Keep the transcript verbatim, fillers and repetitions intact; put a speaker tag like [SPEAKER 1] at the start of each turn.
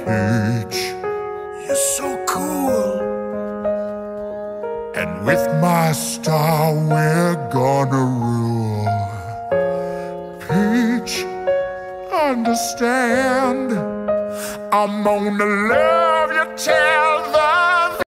[SPEAKER 1] Peach, you're so cool, and with my star we're gonna rule. Peach, understand, I'm gonna love you till